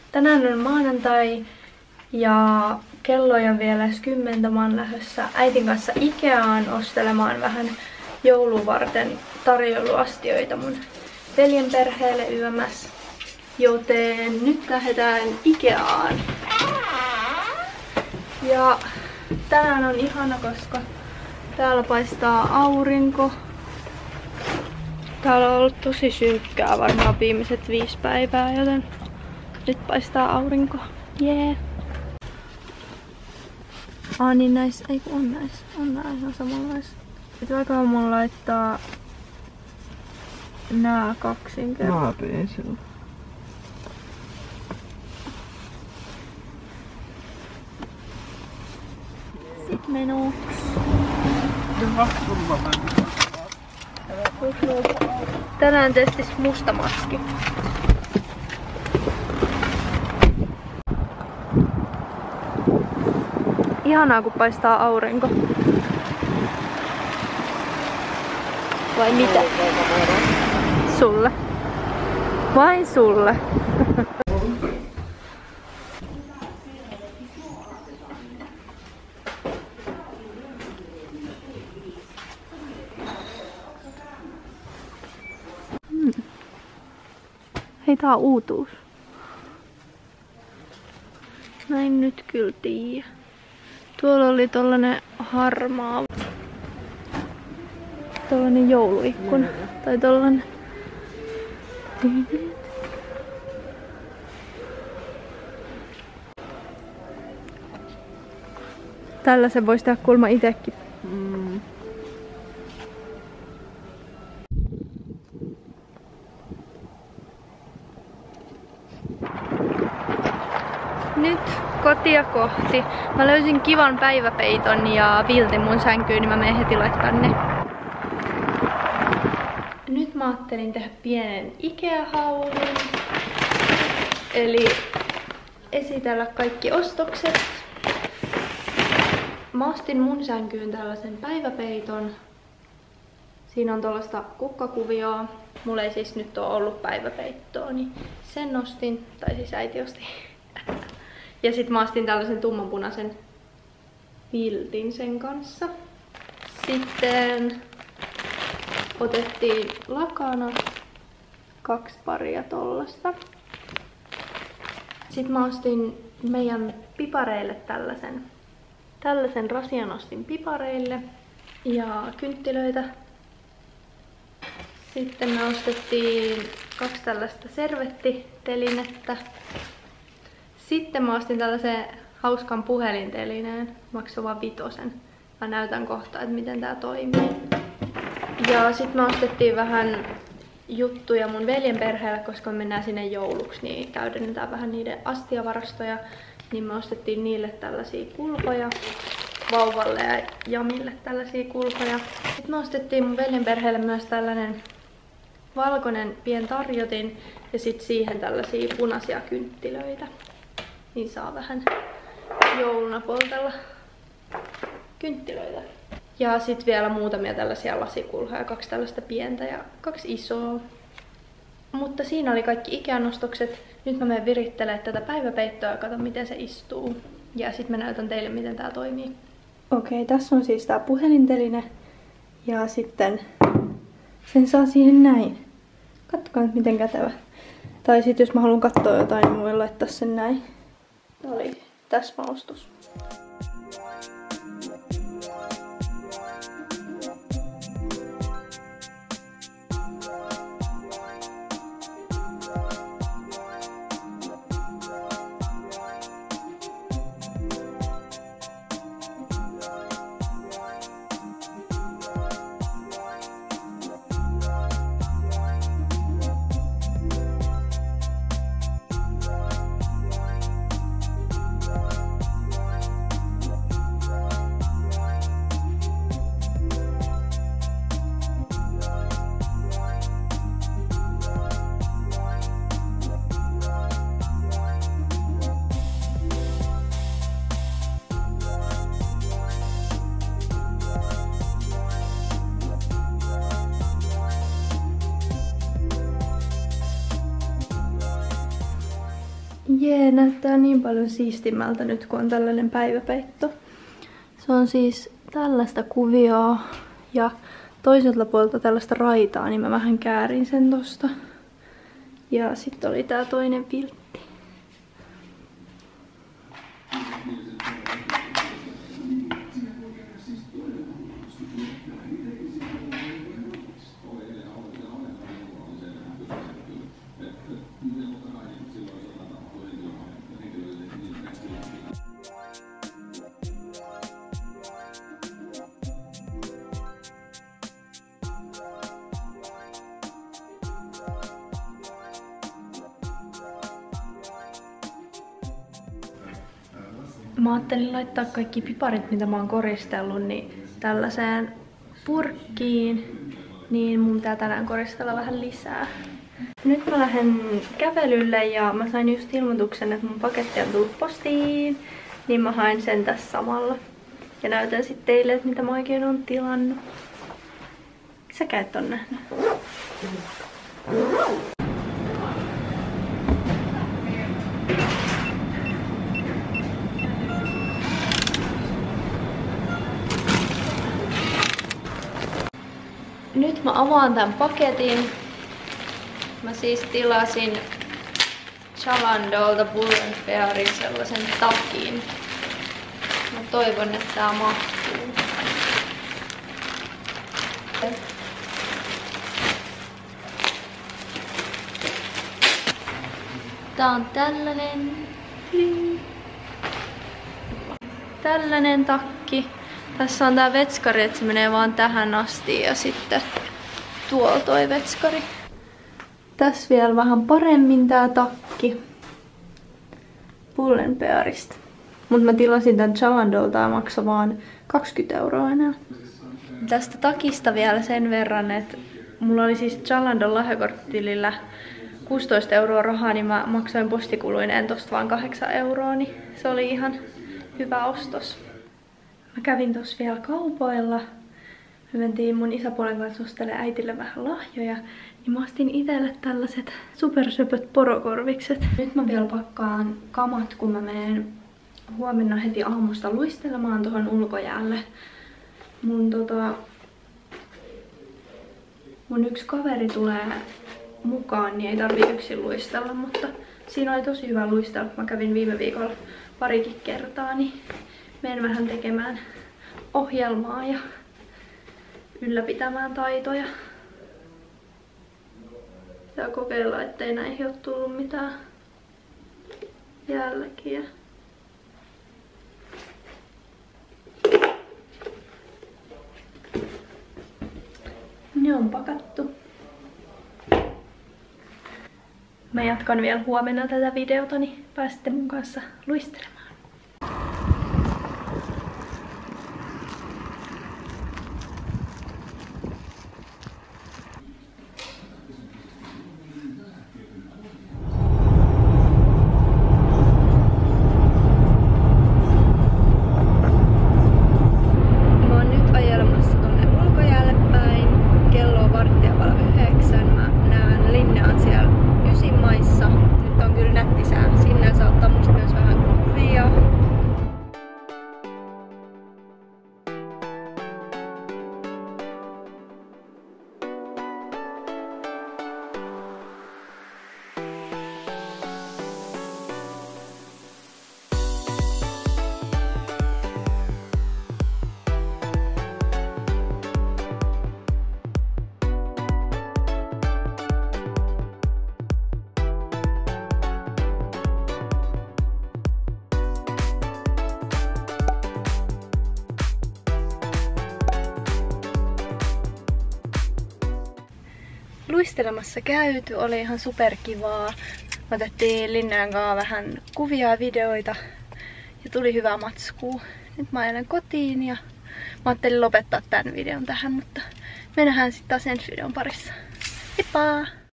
Tänään on maanantai ja kello on vielä 10. Mä oon lähdössä äitin kanssa Ikeaan ostelemaan vähän joulua varten tarjoiluastioita mun veljen perheelle yömässä. Joten nyt lähdetään Ikeaan. Ja tänään on ihana, koska täällä paistaa aurinko. Täällä on ollut tosi synkkää varmaan viimeiset 5 päivää, joten nyt paistaa aurinko. Jee! Niin näis, ei kun on näis. On nää ihan samanlaisia. Et voikohan mun laittaa nää kaksinkertaisesti. Mä tein sen. Sit menuks. Tänään testis musta maski. Ihanaa kun paistaa aurinko. Vai mitä? Sulle. Vain sulle. Hei, tää on uutuus. Mä en nyt kyllä tiedä. Tuolla oli tollanen harmaa. Tollanen jouluikkuna. Tai tollanen. Tällä se voisi tehdä kulma itekin. Nyt kotia kohti. Mä löysin kivan päiväpeiton ja viltin mun sänkyyn, niin mä menen heti laittaa ne. Nyt mä ajattelin tehdä pienen Ikea-haulun. Eli esitellä kaikki ostokset. Mä ostin mun sänkyyn tällaisen päiväpeiton. Siinä on tuollaista kukkakuvioa. Mulla ei siis nyt ole ollut päiväpeittoa, niin sen ostin. Tai siis äiti osti. Ja sit mä ostin tällaisen tummanpunaisen viltin sen kanssa. Sitten otettiin lakana 2 paria tollasta. Sitten mä ostin meidän pipareille tällaisen rasian ostin pipareille ja kynttilöitä. Sitten me ostettiin 2 tällaista servettitelinettä. Sitten mä ostin tällaisen hauskan puhelintelineen, maksoi vaan 5. Mä näytän kohta, että miten tää toimii. Ja sit me ostettiin vähän juttuja mun veljen perheelle, koska me mennään sinne jouluksi, niin täydennetään vähän niiden astiavarastoja. Niin me ostettiin niille tällaisia kulhoja, vauvalle ja Jamille tällaisia kulhoja. Sitten me ostettiin mun veljen perheelle myös tällainen valkoinen pien tarjotin ja sit siihen tällaisia punaisia kynttilöitä. Niin saa vähän jouluna poltella kynttilöitä. Ja sit vielä muutamia tällaisia lasikulhoja, 2 tällaista pientä ja 2 isoa. Mutta siinä oli kaikki Ikean ostokset. Nyt mä menen virittelemään tätä päiväpeittoa ja katon miten se istuu. Ja sit mä näytän teille miten tää toimii. Okei, tässä on siis tää puhelinteline. Ja sitten sen saa siihen näin. Kattokaa nyt miten kätevä. Tai sit jos mä haluan katsoa jotain, niin mä voin laittaa sen näin. Tää oli täsmäostos. Jee, näyttää niin paljon siistimmältä nyt, kun on tällainen päiväpeitto. Se on siis tällaista kuvioa ja toiselta puolelta tällaista raitaa, niin mä vähän käärin sen tosta. Ja sitten oli tää toinen viltti. Mä ajattelin laittaa kaikki piparit, mitä mä oon koristellut, niin tällaiseen purkkiin. Niin mun pitää tänään koristella vähän lisää. Nyt mä lähden kävelylle ja mä sain just ilmoituksen, että mun paketti on tullut postiin. Niin mä haen sen tässä samalla. Ja näytän sitten teille, että mitä mä oikein oon tilannut. Säkä et on nähnyt. Nyt mä avaan tämän paketin. Mä siis tilasin Chalandolta Pull&Bearin sellaisen takin. Mä toivon, että tää mahtuu. Tää on tällainen takki. Tässä on tää vetskari, että se menee vaan tähän asti ja sitten tuolla toi vetskari. Tässä vielä vähän paremmin tää takki Pull&Bearista. Mut mä tilasin tän Chalandolta ja maksoi vaan 20 € enää. Tästä takista vielä sen verran, että mulla oli siis Chalandon lahjakorttitilillä 16 € rahaa, niin mä maksoin postikuluineen tosta vaan 8 €, niin se oli ihan hyvä ostos. Mä kävin tossa vielä kaupoilla. Me mentiin mun isäpuolen kanssa ostelemaan äitille vähän lahjoja. Niin mä ostin itselle tällaiset supersöpöt porokorvikset. Nyt mä vielä pakkaan kamat, kun mä menen huomenna heti aamusta luistelemaan tuohon ulkojäälle. Mun yksi kaveri tulee mukaan, niin ei tarvii yksin luistella, mutta siinä oli tosi hyvä luistella. Mä kävin viime viikolla parikin kertaa, niin menen vähän tekemään ohjelmaa ja ylläpitämään taitoja. Ja kokeilla, ettei näihin ole tullut mitään jälkiä. Ne on pakattu. Mä jatkan vielä huomenna tätä videota, niin pääsette mun kanssa luistelemaan. Luistelemassa käyty, oli ihan superkivaa. Otettiin Linnan kanssa vähän kuvia ja videoita ja tuli hyvää matskua. Nyt mä ajan kotiin ja mä ajattelin lopettaa tämän videon tähän, mutta me nähdään sitten taas ensi videon parissa. Heippa!